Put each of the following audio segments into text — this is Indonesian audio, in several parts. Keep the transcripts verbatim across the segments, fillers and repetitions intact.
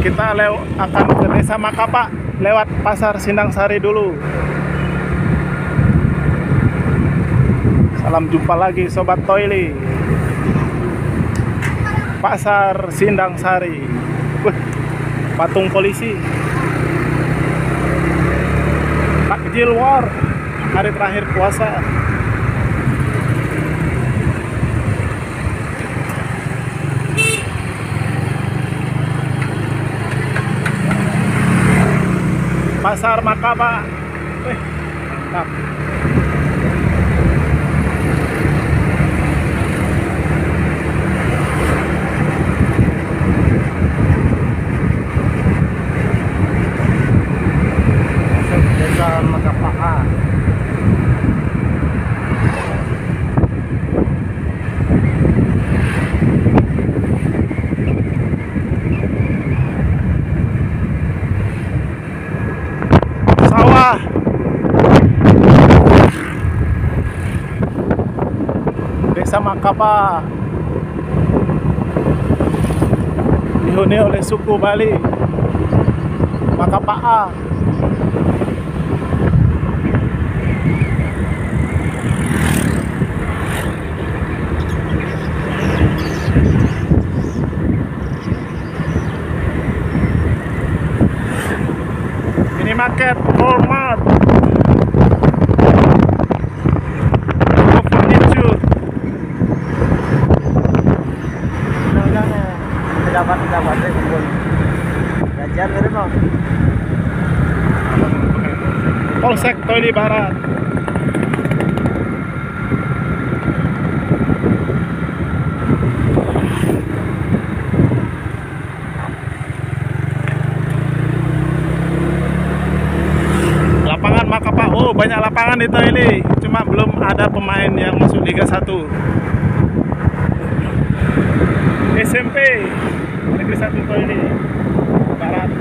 Kita lew akan ke Desa Makapa lewat Pasar Sindang Sari dulu. Salam jumpa lagi Sobat Toili. Pasar Sindang Sari. Wih, patung polisi. Takjil war hari terakhir puasa. Pasar Makapa. Wih, mantap. Desa Makapa. Sawah. Desa Makapa dihuni oleh suku Bali Makapaa. Market Walmart furniture. Undang-undangnya pejabat pejabat deh kumpul. Gajian dari mau. Polsek Toili Barat. Makapa, oh banyak lapangan di Toili, cuma belum ada pemain yang masuk Liga satu. S M P Negeri satu Toili Barat.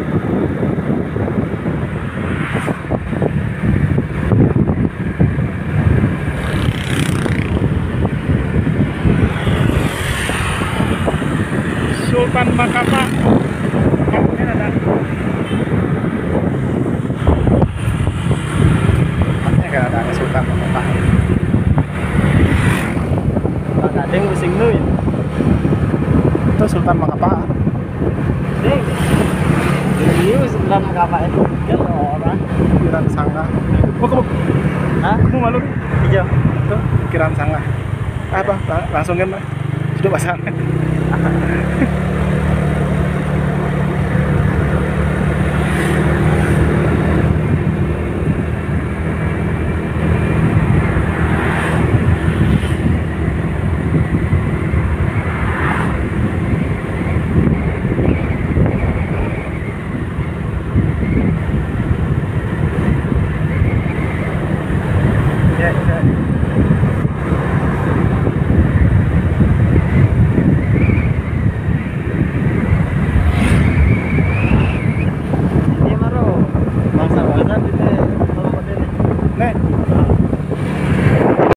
Sultan Makapa. Kampungnya ada. Gak ada Sultan Makapa. Tak ada yang pusing lu ya. Itu Sultan Makapa. Ding. Ini Sultan Makapa itu kan orang Kiran Sangga. Oh, kamu. Hah? Kamu malu? Hijau. Itu Kiran Sangga. Apa? Langsung kan, Sudah pasang.